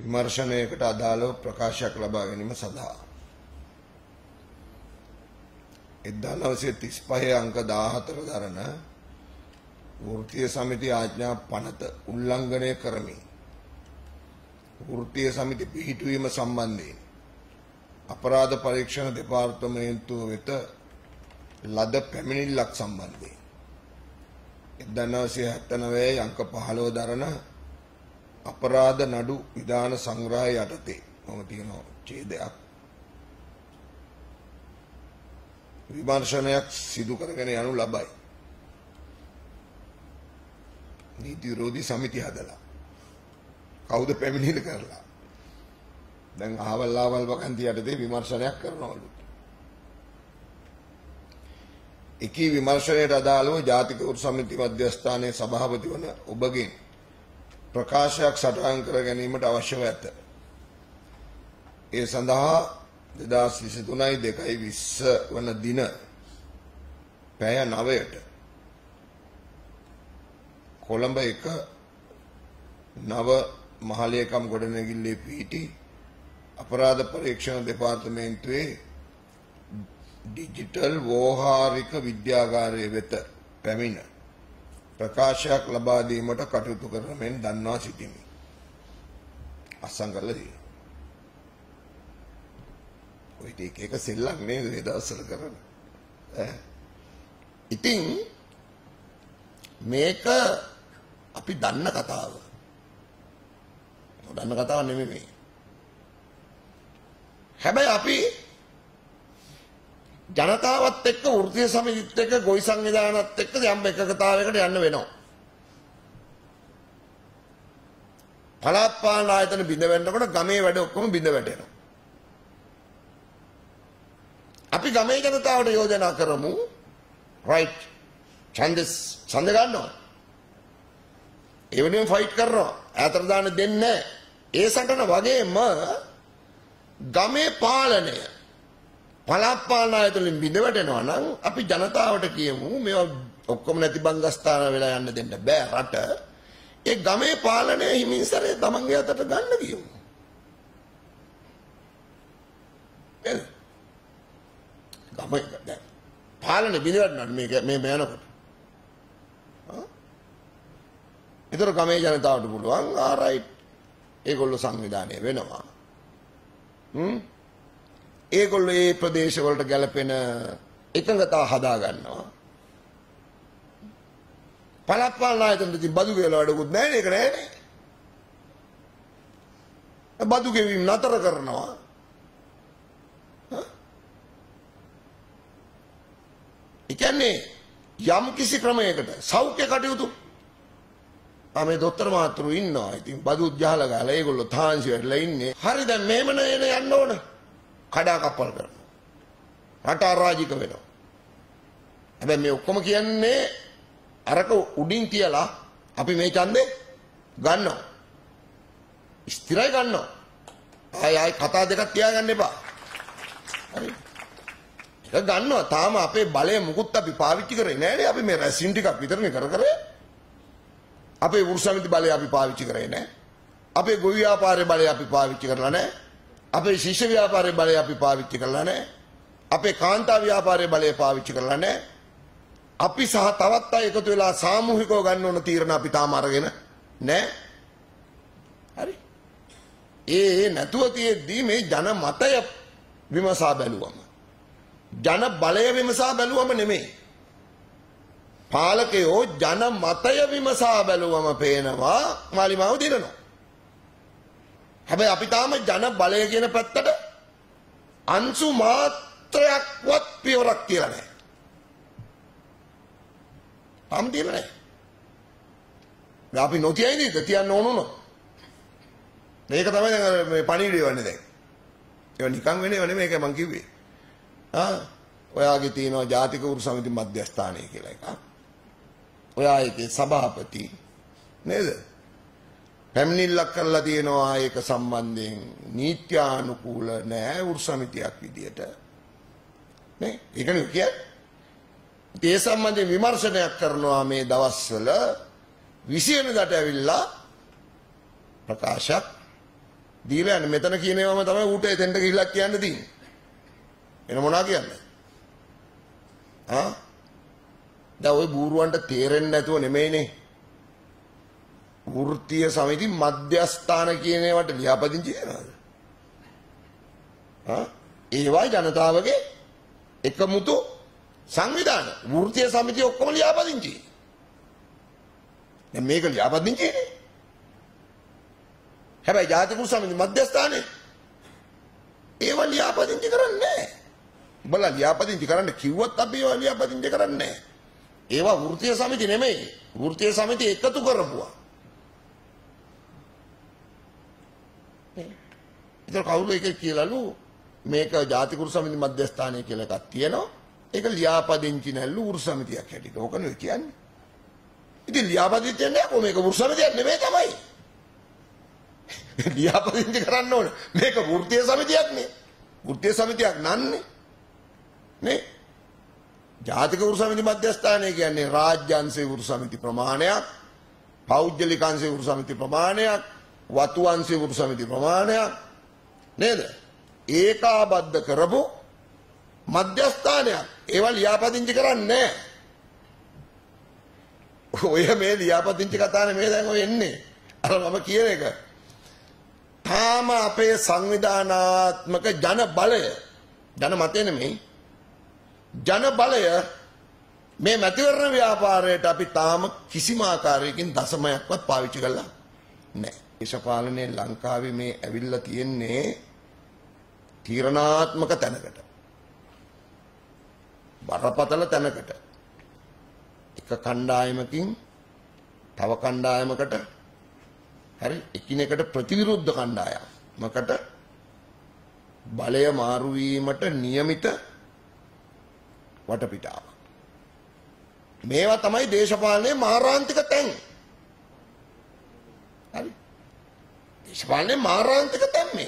විමර්ශනයකට අදාළව ප්‍රකාශයක් ලබා ගැනීම සඳහා 1935 අංක 14 දරන වෘත්තීය සමිති ආඥා පනත උල්ලංඝනය කරමින් වෘත්තීය සමිති පිහිටුවීම සම්බන්ධයෙන් අපරාධ පරීක්ෂණ දෙපාර්තමේන්තුව වෙත ලද පැමිණිල්ලක් සම්බන්ධයෙන් 1979 අංක 15 දරන අපරාධ නඩු විධාන සංග්‍රහය යටතේ මම තියෙනවා ඡේදයක් විමර්ශනයක් සිදු කරගෙන යනු ලබයි. නීති විරෝධී සමිති හදලා කවුද පැමිණිලි කරලා දැන් අහවල් වකන්ති යටතේ විමර්ශනයක් කරනවලු. එකී විමර්ශනයට අදාළව ජාතික වෘත්ති සමිති මධ්‍යස්ථානයේ සභාපති වන ඔබගෙන් ප්‍රකාශයක් සටහන් කර ගැනීමට අවශ්‍යව ඇත. ඒ සඳහා 2023 වන දින පැය 9ට කොළඹ 1 නව මහලේකම් ගොඩනැගිල්ලේ පිහිටි අපරාධ පරීක්ෂණ දෙපාර්තමේන්තුවේ ඩිජිටල් ව්‍යවහාරික විද්‍යාගාරය වෙත පැමිණ ප්‍රකාශයක් ලබා දීමට කටයුතු කරන මෙන් දන්වා සිටිමි. අත්සන් කරලා තියෙනවා. ඔය ටික එක සෙල්ලම් නේද මේ දවස්වල කරන. ඉතින් මේක අපි දන්න කතාව. දන්න කතාවක් නෙමෙයි මේ. හැබැයි අපි ජනතාවත් එක්ක වෘත්තීය සමිතිත් එක්ක ගොවි සංවිධානත් එක්ක යම් එකකතාවයකට යන්න වෙනවා. පළාත් පාලන ආයතන බිඳ වැටෙනකොට ගමේ වැඩ ඔක්කොම බිඳ වැටෙනවා. අපි ගමේ ජනතාවට යෝජනා කරමු රයිට් ඡන්ද ගන්නවා. ඒ වෙනුවෙන් ෆයිට් කරනවා. ඈතට දාන්න දෙන්නේ නැහැ. ඒ සටන වගේම ගමේ පාලනය පළාත් පාලන ආයතනෙන් බිඳ වැටෙනවා නම් අපි ජනතාවට කියමු මේවා ඔක්කොම නැති බංගස්ථාන වෙලා යන්න දෙන්න බෑ රට. ඒ ගමේ පාලනය හිමින්සරේ තමන්ගේ අතට ගන්න කියමු. ගමේ දැන් පාලනය බිඳ වැටෙනවා මේ යනකොට. ඒතර ගමේ ජනතාවට පුළුවන් ආරයිට් ඒගොල්ලෝ සංවිධානය වෙනවා. ඒගොල්ලෝ ඒ ප්‍රදේශවලට ගැලපෙන එකඟතා හදා ගන්නවා. පළාත් පාලන ආයතනවල ඉතින් බදු ගෙවලා වැඩකුත් නැහැ නේ. ඒක නෑනේ. බදු ගෙවීම නතර කරනවා. ඒ කියන්නේ යම් කිසි ක්‍රමයකට සෞඛ්‍ය කටයුතු මේ දොස්තර මාත්‍රු ඉන්නවා. ඉතින් බදු ජහලා ගාලා ඒගොල්ලෝ තාන්සි වෙලා ඉන්නේ. හරි දැන් මේම නේ යන්න ඕන. කඩා කප්පල් කරනවා. රට අරාජික වෙනවා. හැබැයි මේ ඔක්කොම කියන්නේ අරක උඩින් තියලා අපි මේ ඡන්දේ ගන්නවා. ස්ථිරයි ගන්නවා. ආයි කතා දෙකක් තියාගන්න එපා. හරි. ඒක ගන්නවා. තාම අපේ බලය මුකුත් අපි පාවිච්චි කරේ නෑනේ. අපි මේ රැසින් ටිකක් විතරනේ කර අපේ වෘත්ති සමිති බලය අපි පාවිච්චි කරේ නෑ. අපේ ගොවි ව්‍යාපාරයේ බලය අපි පාවිච්චි කරලා නෑ. අපේ ශිෂ්‍ය ව්‍යාපාරයේ බලය අපි පාවිච්චි කරලා නැහැ. අපේ කාන්තා ව්‍යාපාරයේ බලය පාවිච්චි කරලා නැහැ. අපි සහ තවත් අය එකතු වෙලා සාමූහිකව ගන්න ඕන තීරණ අපි තාම අරගෙන නැහැ. හරි. ඒ නැතුව තියෙද්දී මේ ජන මතය විමසා බැලුවම ජන බලය විමසා බැලුවම නෙමෙයි. පාලකයෝ ජන මතය විමසා බැලුවම පේනවා මාලිමාව දිනනවා. හැබැයි අපි තාම ජන බලය කියන පැත්තට අංශු මාත්‍රයක්වත් පියවරක් කියලා නැහැ. තාම තියලා නැහැ. අපි නොතියයිද තියන්න ඕනොත්. මේක තමයි දැන් මේ පණිවිඩය වන්නේ දැන්. ඒක නිකන් වෙනව නෙමෙයි මේක මං කිව්වේ. ඔයාගේ තියෙනවා ජාතික වෘත්ති සමිති මධ්‍යස්ථානය කියලා එකක්. ඔයා ඒකේ සභාපති නේද? පැමිණිල්ලක් කරලා තියෙනවා ඒක සම්බන්ධයෙන් නීත්‍යානුකූල නෑ වෘත්ති සමිතියක් විදියට. නේ? ඒකනේ කියන්නේ. ඒ සම්බන්ධයෙන් විමර්ශනයක් කරනවා මේ දවස්වල 20 වෙනිදාට ඇවිල්ලා ප්‍රකාශයක් දීලා යන්නේ. මෙතන කියනේවම තමයි ඌට එතෙන්ට ගිහිල්ලා කියන්න තියෙන්නේ. එන මොනවා කියන්නේ? දැන් ওই බූරුවන්ට තේරෙන්නේ නැතුව නෙමෙයිනේ. වෘත්තීය සමිති මධ්‍යස්ථාන කියන ඒවාට ලියාපදිංචි කරනවාද? ඒවයි ජනතාවගේ එකමුතු සංවිධාන. වෘත්තීය සමිති ඔක්කොම ලියාපදිංචි. දැන් මේක ලියාපදිංචිනේ. හැබැයි ජාතික සමිති මධ්‍යස්ථානේ ඒවා ලියාපදිංචි කරන්නේ නැහැ. උඹලා ලියාපදිංචි කරන්න කිව්වත් අපි ඒවා ලියාපදිංචි කරන්නේ නැහැ. ඒවා වෘත්තීය සමිති නෙමෙයි. වෘත්තීය සමිති එකතු කරපුවා. ඉතින් කවුරු එකක් කියලාලු මේක ජාතික සමිති මධ්‍යස්ථානය කියලා එකක් තියෙනවා. ඒක ලියාපදිංචි නැල්ලු වෘ සමිතියක් හැටියට. ඕක නෙවෙයි කියන්නේ. ඉතින් ලියාපදිංචි නැහැ කො මේක වෘ සමිතියක් නෙමෙයි තමයි. ලියාපදිංචි කරන්න ඕනේ. මේක වෘත්තීය සමිතියක් නේ. වෘත්තීය සමිතියක් නන්නේ. නේ? ජාතික වෘ සමිති මධ්‍යස්ථානය කියන්නේ රාජ්‍යාංශේ වෘ සමිති ප්‍රමාණයක්, පෞද්ගලික අංශේ වෘ සමිති ප්‍රමාණයක්, වතු අංශේ වෘ සමිති ප්‍රමාණයක් නේද? ඒකාබද්ධ කරපු මධ්‍යස්ථානයක්. ඒවා ලියාපදිංචි කරන්නේ නැහැ. ඔය මේ ලියාපදිංචි කතානේ මේ දැන් ඔය එන්නේ. අර මම කියන එක. තාම අපේ සංවිධානාත්මක ජන බලය, ජන මතය නෙමෙයි, ජන බලය මේ මැතිවරණ ව්‍යාපාරයට අපි තාම කිසිම ආකාරයකින් දශමයක්වත් පාවිච්චි කරලා නැහැ. දේශපාලනයේ ලංකාවේ මේ ඇවිල්ලා තියෙන්නේ තීරණාත්මක තැනකට. බරපතල තැනකට. එක කණ්ඩායමකින් තව කණ්ඩායමකට හරි එකිනෙකට ප්‍රතිවිරුද්ධ කණ්ඩායමකට බලය මාරු වීමට නියමිත වටපිටාව. මේවා තමයි දේශපාලනයේ මාරාන්තික තැන්. හරි. දේශපාලනයේ මාරාන්තික තැන් මේ.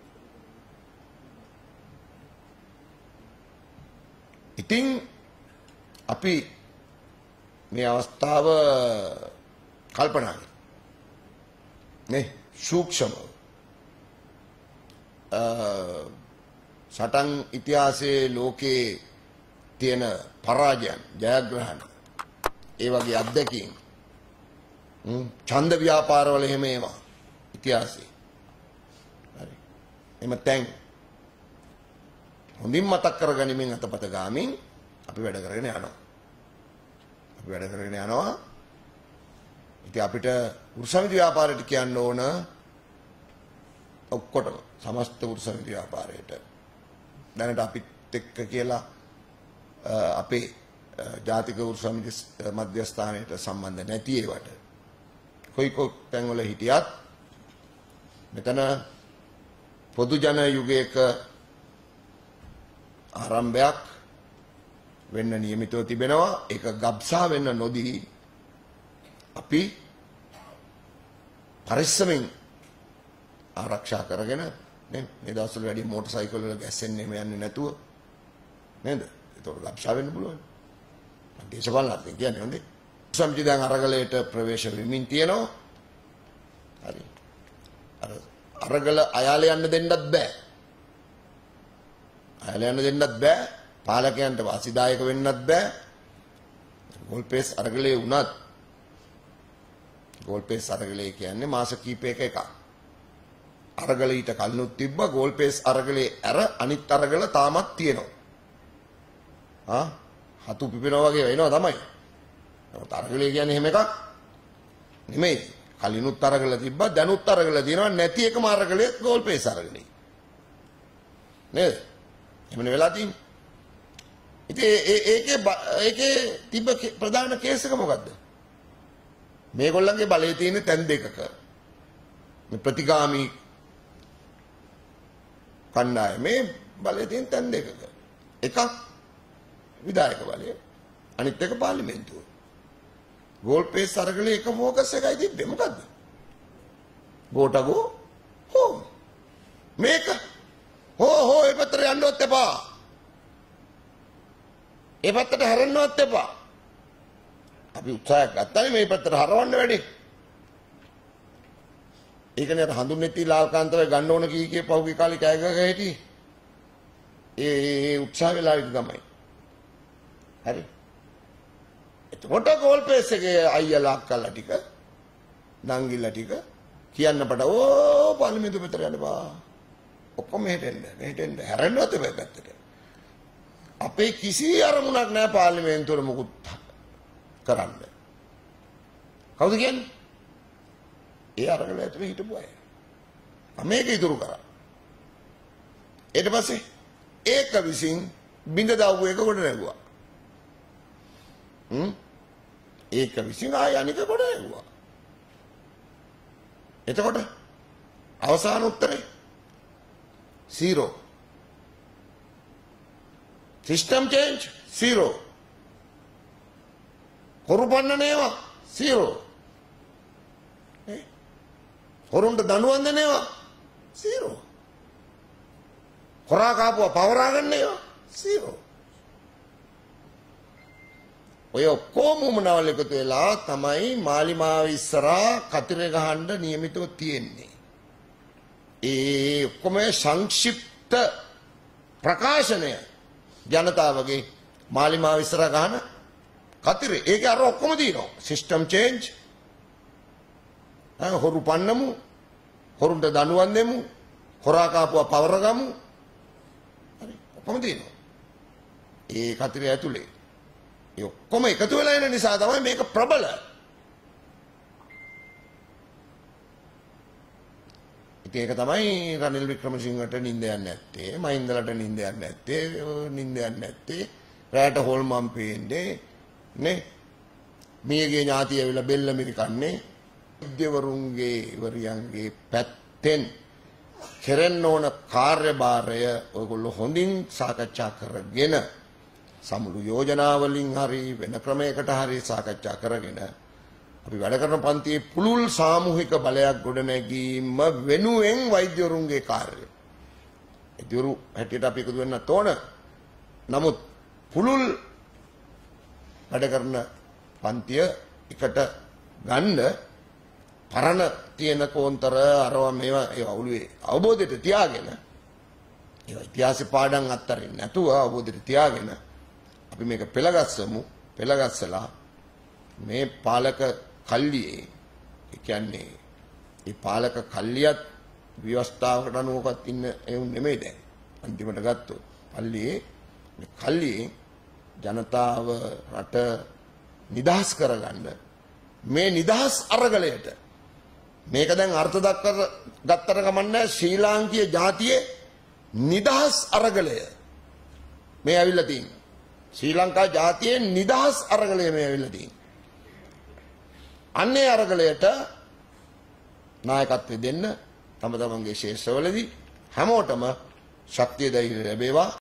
ඉතින් අපි මේ අවස්ථාව කල්පනා කරමු. නේ සූක්ෂමව සටන් ඉතිහාසයේ ලෝකේ තියෙන පරාජයන් ජයග්‍රහණ ඒ වගේ අත්දැකීම් ඡන්ද ව්‍යාපාරවල එහෙම ඒවා ඉතිහාසයේ හරි එම තැන් හොඳින් මතක් කරගනිමින් අතපත ගාමින් අපි වැඩ කරගෙන යනවා. ඉතින් අපිට වෘසමිති ව්‍යාපාරයට කියන්න ඕන ඔක්කොටම සමස්ත වෘසමිති ව්‍යාපාරයට දැනට අපිත් එක්ක කියලා අපේ ජාතික වෘසමිති මධ්‍යස්ථානයට සම්බන්ධ නැති ඒවට කොයි තැන්වල හිටියත් මෙතන පොදු ජන යුගයක ආරම්භයක් වෙන්න නියමිතව තිබෙනවා. ඒක ගබ්සා වෙන්න නොදී අපි පරිස්සමෙන් ආරක්ෂා කරගෙන මේ දවස්වල වැඩි මෝටර් සයිකල් වල ගැස්සෙන්නේ යන්නේ නැතුව නේද? ඒක ගබ්සා වෙන්න පුළුවන්. දේශපාලන අර්ථයෙන් කියන්නේ හොඳේ. සමිති දැන් අරගලයට ප්‍රවේශ වෙමින් තියෙනවා. හරි. අරගල අයාලේ යන්න දෙන්නත් බෑ. අයාලේ යන්න දෙන්නත් බෑ. පාලකයන්ට වාසිදායක වෙන්නත් බෑ. ගෝල්පේස් අරගලේ වුණත් ගෝල්පේස් අරගලේ කියන්නේ මාස කීපයක එකක්. අරගල ඊට කලිනුත් තිබ්බා. ගෝල්පේස් අරගලේ අර අනිත් අරගල තාමත් තියෙනවා. හතු පිපෙනවා වගේ වෙනවා තමයි. නමුත් අරගලේ කියන්නේ එහෙම එකක් නෙමෙයි. කලිනුත් අරගල තිබ්බා, දැනුත් අරගල තියෙනවා. නැති එකම අරගලේ ගෝල්පේස් අරගලේ. නේද? එහෙමනේ වෙලා තියෙන්නේ. ඉතින් ඒකේ තිබ්බ ප්‍රධාන කේස් එක මොකද්ද? මේගොල්ලන්ගේ බලයේ තියෙන තැන් දෙකක. මේ ප්‍රතිගාමී කණ්ඩායමේ බලයේ තියෙන තැන් දෙකක. එකක් විධායක බලය, අනිත් එක පාර්ලිමේන්තුව. ගෝල්පේස් අරගලේ එක ફોකස් එකයි තිබ්බේ. මොකද්ද? ගෝටගෝ හෝම්. මේක හෝ ඒ පැත්තට යන්නවත් එපා. ඒ පැත්තට හැරෙන්නවත් එපා. අපි උත්සාහයක් ගත්තා මේ පැත්තට හරවන්න වැඩි. ඒකනේ අර හඳුන්නෙති ලාල්කාන්තවයි ගන්න ඕන කී පහුගිය කාලේ කෑ ගහ හිටි. ඒ උත්සාහ වෙලා ඉඳ තමයි. හරි. එතකොට ගෝල්පේස් එකේ අයියලා අක්කලා ටික නංගිලා ටික කියන්න පට ඕ පාර්ලිමේන්තුව පැත්තට යන්න බා. ඔක්කොම මෙහෙට එන්න හැරෙන්නවත් එපා පැත්තට. අපේ කිසි අරමුණක් නැහැ පාර්ලිමේන්තුවල මොකුත් කරන්න. කවුද කියන්නේ? ඒ අරගල ඇතුලේ හිටපු අය. මේක ඉතුරු කරා. ඊට පස්සේ ඒක විසින් බින්ද දාපු එක කොට නැගුවා. ඒක විසින් ආය අනික කොට නැගුවා. එතකොට අවසාන උත්තරේ 0. System change 0. කොරුපන්න නේවා 0. හොරුන්ට දනුවන් දෙනේවා 0. හොරා කාපුවා පවරා ගන්නේවා 0. ඔය ඔක්කොම උමනාවල් එකතු වෙලා තමයි මාලිමාව ඉස්සරහා කතිරේ ගහන්න නියමිතව තියෙන්නේ. ඒ ඔක්කොම සංක්ෂිප්ත ප්‍රකාශනය ජනතාවගේ මාලිමාව ඉස්සරහා ගහන කතිරේ. ඒක අර ඔක්කොම තියෙනවා. System change. හොරු පන්නමු. හොරුන්ට දනුවන් දෙමු. හොරා කාපුවා පවර ගමු. හරි ඔක්කොම තියෙනවා. ඒ කතිරේ ඇතුලේ. ඒ ඔක්කොම එකතු වෙලා ඉන්න නිසා තමයි මේක ප්‍රබල. ඉතින් ඒක තමයි රනිල් වික්‍රමසිංහට නිින්ද යන්නේ නැත්තේ, මහින්දලට නිින්ද යන්නේ නැත්තේ, නිින්ද යන්නේ නැත්තේ, රැට හොල්මන් පේන්නේ නේ. මියගේ ඥාතිය ඇවිල්ලා බෙල්ල මිරිකන්නේ. විද්‍යවරුන්ගේ ඉවරියන්ගේ පැත්තෙන් කෙරෙන්න ඕන කාර්යභාරය ඔයගොල්ලෝ හොඳින් සාකච්ඡා කරගෙන සමුළු යෝජනාවලින් හරි වෙන ක්‍රමයකට හරි සාකච්ඡා කරගෙන අපි වැඩ කරන පන්තියේ පුළුල් සාමූහික බලයක් ගොඩනැගීම වෙනුවෙන් වෛද්‍යවරුන්ගේ කාර්යය. වෛද්‍යවරු හැටියට අපි එකතු වෙන්නත් ඕන. නමුත් පුළුල් වැඩ කරන පන්තිය එකට ගන්න පරණ තියෙන කෝන්තර අරවා මේවා ඒ අවුලේ අවබෝධයට තියාගෙන ඒ ඉතිහාස පාඩම් අත්තරින් නැතුව අවබෝධයට තියාගෙන අපි මේක පෙළගස්සලා මේ පාලක කල්ලියේ ඒ කියන්නේ මේ පාලක කල්ලියත් ව්‍යවස්ථාවකට අනුවපත් ඉන්න එවුන් නෙමෙයි දැන් අන්තිමට ගත්තොත් කල්ලියේ ජනතාව රට නිදහස් කරගන්න මේ නිදහස් අරගලයට මේක දැන් අර්ථ ගත්තට කමන්නේ ශ්‍රී ලාංකීය ජාතියේ නිදහස් අරගලය මේ ඇවිල්ලා තියෙන්නේ. ශ්‍රී ලංකා ජාතියේ නිදහස් අරගලය මේ ඇවිල්ලා තියෙන්නේ. අන්නේ අරගලයට නායකත්වය දෙන්න තම තමන්ගේ ශේෂ්ඨවලදී හැමෝටම ශක්තිය ධෛර්යය ලැබේවා.